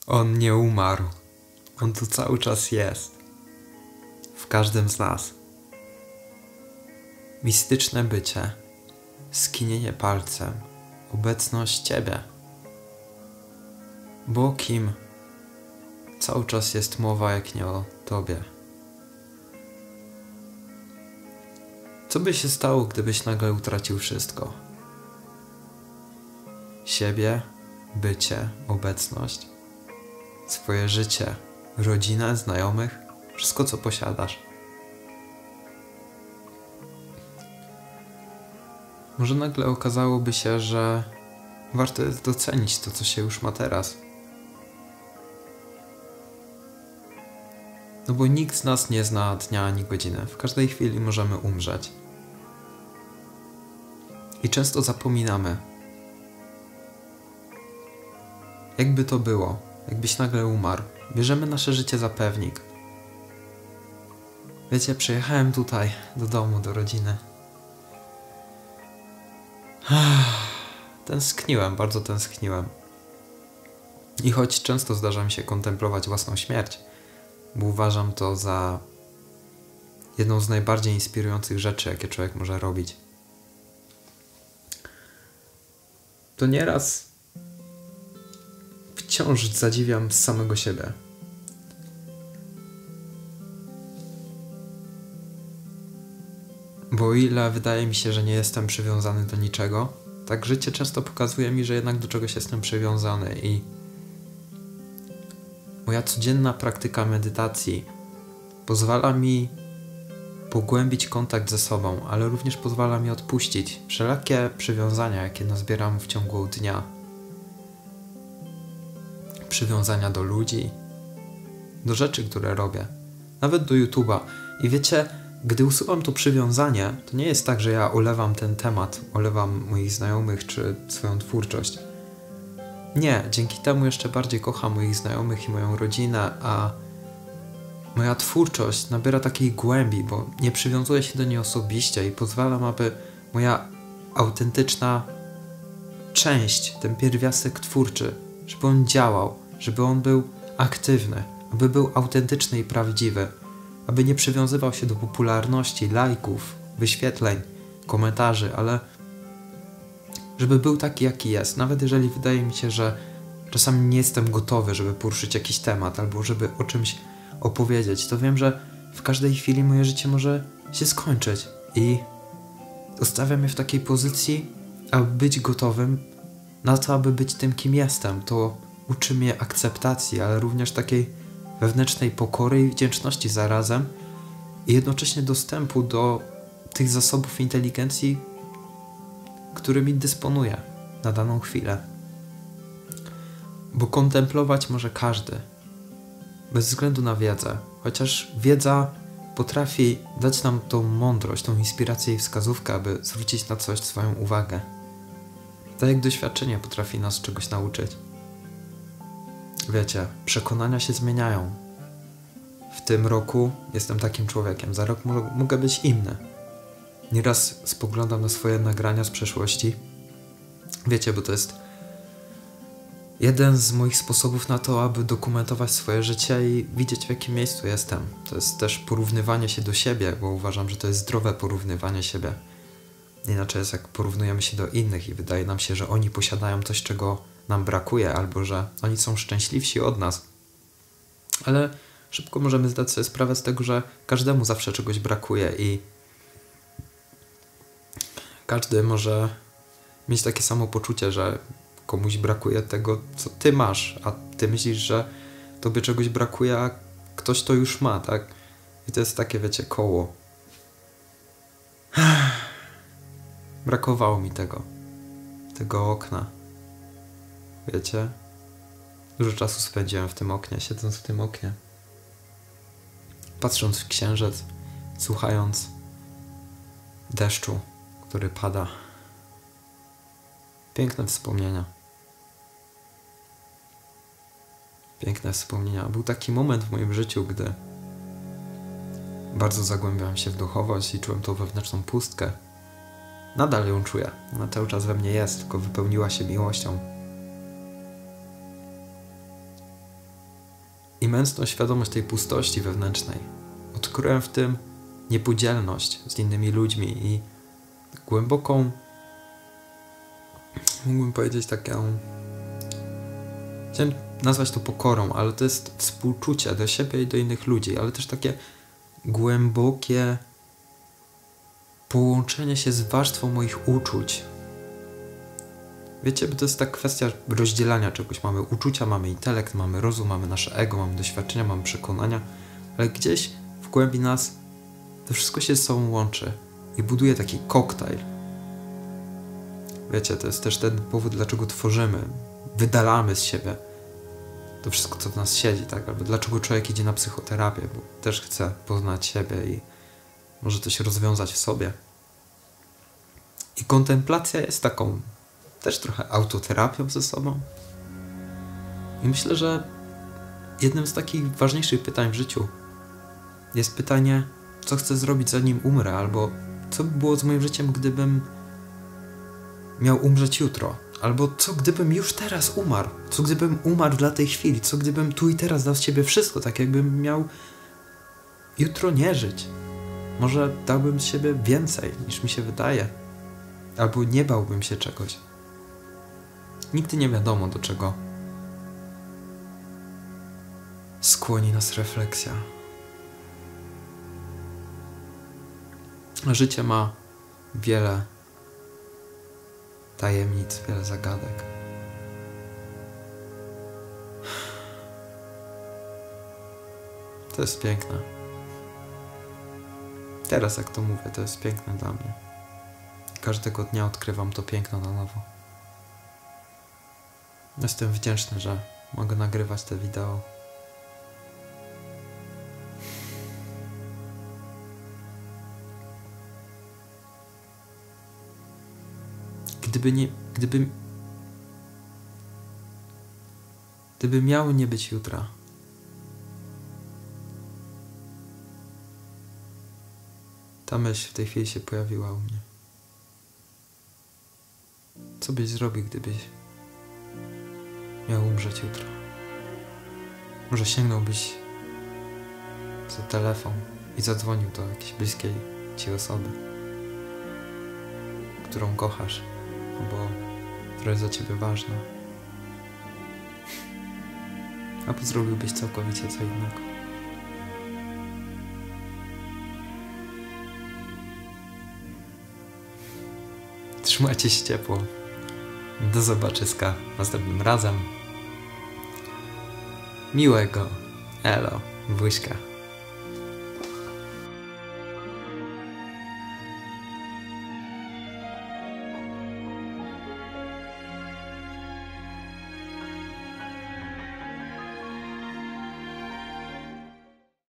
On nie umarł. On tu cały czas jest. W każdym z nas. Mistyczne bycie, skinienie palcem, obecność Ciebie. Bo o kim cały czas jest mowa, jak nie o Tobie? Co by się stało, gdybyś nagle utracił wszystko? Siebie, bycie, obecność, swoje życie, rodzinę, znajomych, wszystko co posiadasz. Może nagle okazałoby się, że warto jest docenić to, co się już ma teraz. No bo nikt z nas nie zna dnia ani godziny. W każdej chwili możemy umrzeć. I często zapominamy. Jakby to było, jakbyś nagle umarł. Bierzemy nasze życie za pewnik. Wiecie, przyjechałem tutaj, do domu, do rodziny. Tęskniłem, bardzo tęskniłem. I choć często zdarza mi się kontemplować własną śmierć, bo uważam to za jedną z najbardziej inspirujących rzeczy, jakie człowiek może robić, to nieraz wciąż zadziwiam samego siebie. Bo o ile wydaje mi się, że nie jestem przywiązany do niczego, tak życie często pokazuje mi, że jednak do czegoś jestem przywiązany i moja codzienna praktyka medytacji pozwala mi pogłębić kontakt ze sobą, ale również pozwala mi odpuścić wszelakie przywiązania, jakie nazbieram w ciągu dnia. Przywiązania do ludzi, do rzeczy, które robię, nawet do YouTube'a. I wiecie, gdy usuwam to przywiązanie, to nie jest tak, że ja olewam ten temat, olewam moich znajomych czy swoją twórczość. Nie, dzięki temu jeszcze bardziej kocham moich znajomych i moją rodzinę, a moja twórczość nabiera takiej głębi, bo nie przywiązuję się do niej osobiście i pozwalam, aby moja autentyczna część, ten pierwiastek twórczy, żeby on działał, żeby on był aktywny, aby był autentyczny i prawdziwy, aby nie przywiązywał się do popularności, lajków, wyświetleń, komentarzy, ale żeby był taki, jaki jest. Nawet jeżeli wydaje mi się, że czasami nie jestem gotowy, żeby poruszyć jakiś temat albo żeby o czymś opowiedzieć, to wiem, że w każdej chwili moje życie może się skończyć i zostawia mnie w takiej pozycji, aby być gotowym na to, aby być tym, kim jestem. To uczy mnie akceptacji, ale również takiej wewnętrznej pokory i wdzięczności zarazem i jednocześnie dostępu do tych zasobów inteligencji, którymi dysponuję na daną chwilę. Bo kontemplować może każdy, bez względu na wiedzę, chociaż wiedza potrafi dać nam tą mądrość, tą inspirację i wskazówkę, aby zwrócić na coś swoją uwagę. Tak jak doświadczenie potrafi nas czegoś nauczyć. Wiecie, przekonania się zmieniają. W tym roku jestem takim człowiekiem, za rok mogę być inny. Nieraz spoglądam na swoje nagrania z przeszłości. Wiecie, bo to jest jeden z moich sposobów na to, aby dokumentować swoje życie i widzieć, w jakim miejscu jestem. To jest też porównywanie się do siebie, bo uważam, że to jest zdrowe porównywanie siebie. Inaczej jest, jak porównujemy się do innych i wydaje nam się, że oni posiadają coś, czego nam brakuje, albo że oni są szczęśliwsi od nas. Ale szybko możemy zdać sobie sprawę z tego, że każdemu zawsze czegoś brakuje i każdy może mieć takie samo poczucie, że komuś brakuje tego, co ty masz, a ty myślisz, że tobie czegoś brakuje, a ktoś to już ma, tak? I to jest takie, wiecie, koło. Brakowało mi tego okna. Wiecie? Dużo czasu spędziłem w tym oknie, siedząc w tym oknie. Patrząc w księżyc, słuchając deszczu, który pada. Piękne wspomnienia. Piękne wspomnienia. Był taki moment w moim życiu, gdy bardzo zagłębiałem się w duchowość i czułem tą wewnętrzną pustkę. Nadal ją czuję. Ona cały czas we mnie jest, tylko wypełniła się miłością. imensną świadomość tej pustości wewnętrznej. Odkryłem w tym niepodzielność z innymi ludźmi i głęboką, mógłbym powiedzieć taką, chciałem nazwać to pokorą, ale to jest współczucie do siebie i do innych ludzi, ale też takie głębokie połączenie się z warstwą moich uczuć. Wiecie, bo to jest ta kwestia rozdzielania czegoś. Mamy uczucia, mamy intelekt, mamy rozum, mamy nasze ego, mamy doświadczenia, mamy przekonania, ale gdzieś w głębi nas to wszystko się ze sobą łączy i buduje taki koktajl. Wiecie, to jest też ten powód, dlaczego tworzymy, wydalamy z siebie to wszystko, co w nas siedzi, tak? Albo dlaczego człowiek idzie na psychoterapię, bo też chce poznać siebie i może coś rozwiązać w sobie. I kontemplacja jest taką też trochę autoterapią ze sobą. I myślę, że jednym z takich ważniejszych pytań w życiu jest pytanie, co chcę zrobić, zanim umrę, albo co by było z moim życiem, gdybym miał umrzeć jutro, albo co gdybym już teraz umarł, co gdybym umarł dla tej chwili, co gdybym tu i teraz dał z siebie wszystko, tak jakbym miał jutro nie żyć. Może dałbym z siebie więcej, niż mi się wydaje, albo nie bałbym się czegoś. Nigdy nie wiadomo, do czego skłoni nas refleksja. Życie ma wiele tajemnic, wiele zagadek. To jest piękne. Teraz, jak to mówię, to jest piękne dla mnie. Każdego dnia odkrywam to piękno na nowo. Jestem wdzięczny, że mogę nagrywać te wideo. Gdyby miało nie być jutra, ta myśl w tej chwili się pojawiła u mnie. Co byś zrobił, gdybyś miał umrzeć jutro? Może sięgnąłbyś za telefon i zadzwonił do jakiejś bliskiej ci osoby, którą kochasz, albo która jest dla ciebie ważna. Albo zrobiłbyś całkowicie co innego. Trzymajcie się ciepło. Do zobaczyska następnym razem. Miłego. Elo. Buźka.